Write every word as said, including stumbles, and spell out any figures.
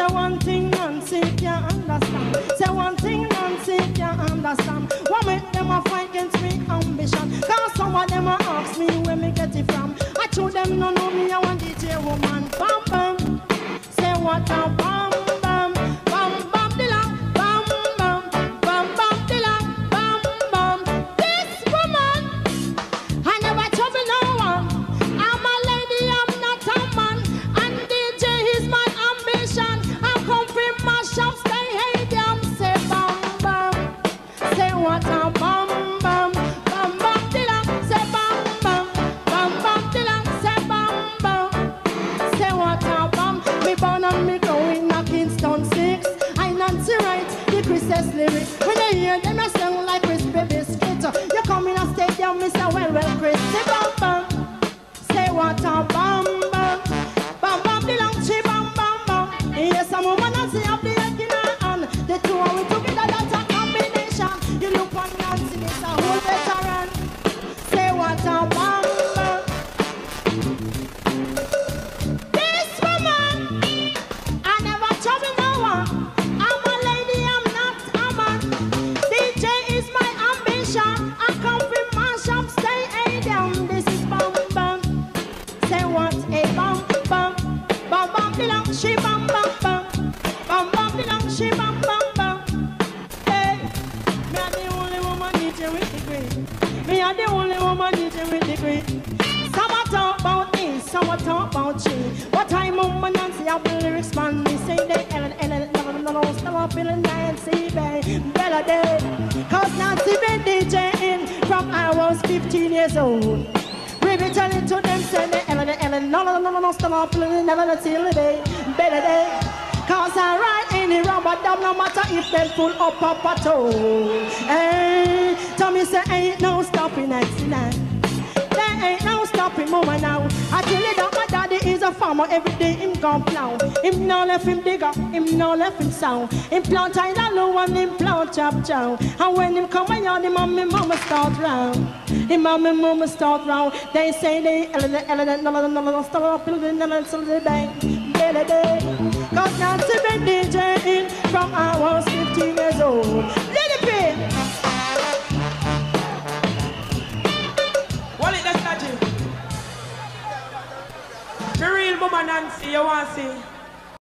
one thing Nancy can't understand. Say one thing Nancy can't understand. What make them a fight against me ambition? Cause some of them a ask me where me get it from. I told them no know me I want D J woman. Bam bam. Say what a bam bam. Bam bam dilla. Bam bam. Bam bam dilla. Bam bam. This woman, I never trouble no one. I'm a lady, I'm not a man. And D J is my ambition. I come from my shop, stay hey damn. Say bam bam. Say what a bam bam. Bam bam dilla. Say bam bam. Bam bam dilla. Say bam bam. Say what a bam. Me born and me growing a Kingston six. I Nancy write the Christmas lyrics. When I hear them I sing like crispy biscuit. You come in a stadium, me say well well Chris. Say bam bam. Say what a bam bam. Bam bam belong she bam bam bam. Yes, I'm a woman and see up the egg in her hand. The two of we together that's a combination. You look on Nancy, it's a whole veteran. Say what a bam bam. This woman, I never trouble no one. I'm a lady, I'm not a man. D J is my ambition. I come from my shop, stay a down. This is bam bam. Say what a bam bam. Bam bam belong, she bam bam bam. Bam bam belong, she bam bam bam. Hey, me are the only woman D J with the green. Me are the only woman D J with the green. Some a talk about me, some a talk about she. But I'm woman and see how the lyrics man. Me say they Ellen Ellen Ellen no no still up in Nancy Bay Bella Day. Cause Nancy been DJing from I was fifteen years old. We be telling to them say they Ellen Ellen no no no no no still up in Nancy Bay Bella Day. Cause I ride in the rubber dub no matter if they pull up up a toe. Hey, Tommy say ain't no stopping accident. There ain't no stopping mama now. I tell you that my daddy is a farmer. Every day him gon' plow. Him no left him digger, him no left him sound. Him plant either low and him plant chop chow. And when him come around, him and me mama start round. Him and me mama start round. They say they element element no no no no start up building no so they bang. Day day. Cause Nancy been DJing from I was fifteen years old. Little bit. What is that statue? The real mama Nancy, you want to see?